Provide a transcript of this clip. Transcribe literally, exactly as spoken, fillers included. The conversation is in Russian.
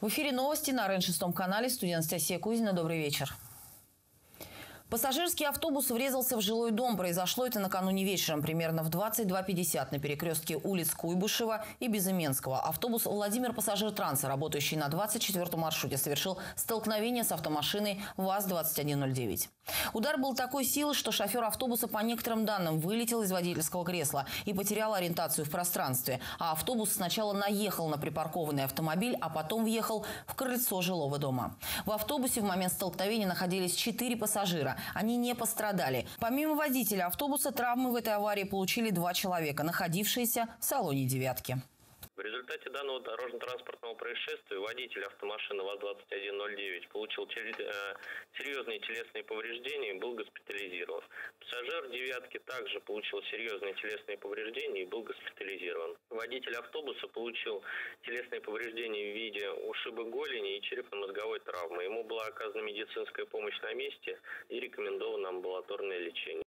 В эфире новости на эр эн шестом канале. Студия Анастасия Кузина. Добрый вечер. Пассажирский автобус врезался в жилой дом. Произошло это накануне вечером, примерно в двадцать два пятьдесят на перекрестке улиц Куйбышева и Безыменского. Автобус «Владимир Пассажир-Транса», работающий на двадцать четвёртом маршруте, совершил столкновение с автомашиной ВАЗ двадцать один ноль девять. Удар был такой силы, что шофер автобуса, по некоторым данным, вылетел из водительского кресла и потерял ориентацию в пространстве. А автобус сначала наехал на припаркованный автомобиль, а потом въехал в крыльцо жилого дома. В автобусе в момент столкновения находились четыре пассажира. Они не пострадали. Помимо водителя автобуса, травмы в этой аварии получили два человека, находившиеся в салоне «девятки». В результате данного дорожно-транспортного происшествия водитель автомашины ВАЗ двадцать один ноль девять получил серьезные телесные повреждения и был госпитализирован. Пассажир «девятки» также получил серьезные телесные повреждения и был госпитализирован. Водитель автобуса получил телесные повреждения в виде ушиба голени и черепно-мозговой травмы. Ему была оказана медицинская помощь на месте и рекомендовано амбулаторное лечение.